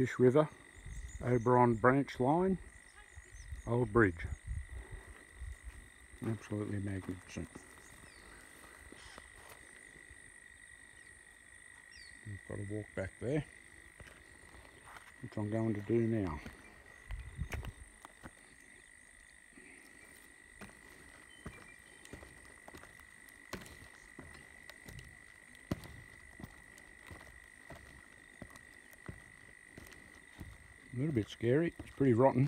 Fish River, Oberon branch line, old bridge. Absolutely magnificent. I've got to walk back there, which I'm going to do now. A little bit scary, it's pretty rotten.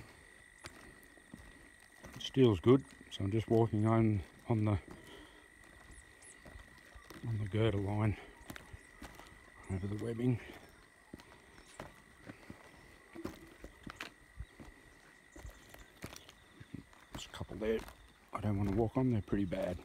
Steel's good, so I'm just walking on the girder line over the webbing. There's a couple there I don't want to walk on, they're pretty bad.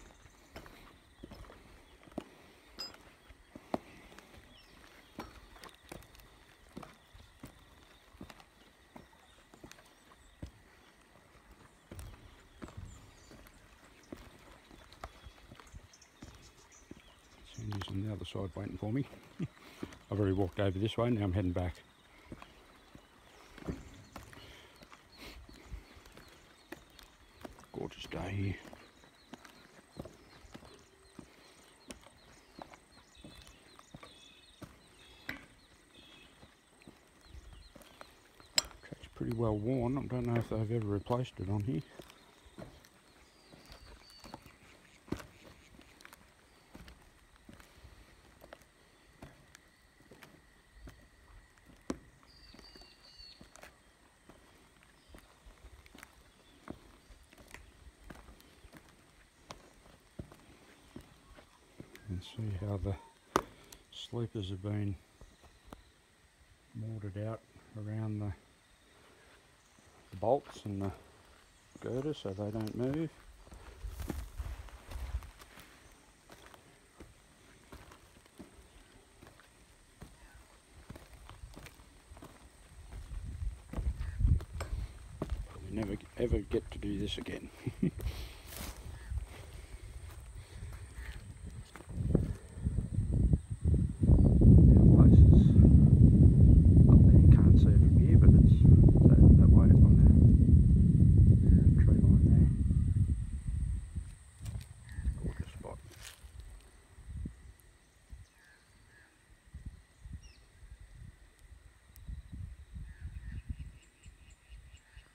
Sandy's on the other side waiting for me. I've already walked over this way, now I'm heading back. Gorgeous day here. Track's pretty well worn. I don't know if they've ever replaced it on here. And see how the sleepers have been mortared out around the bolts and the girder so they don't move. Probably never ever get to do this again.